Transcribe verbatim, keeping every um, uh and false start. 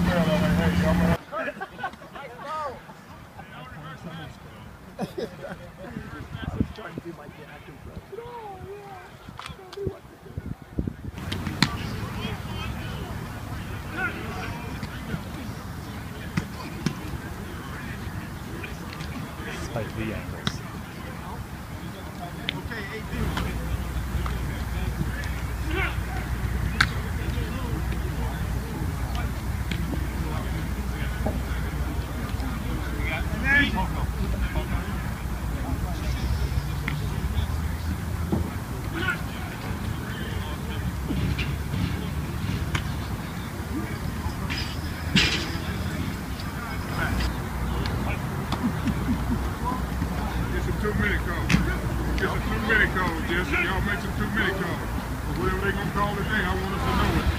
Despite the angles. Okay, eighteen. Y'all make some two minute calls. Whatever they gonna call today, I want us to know it.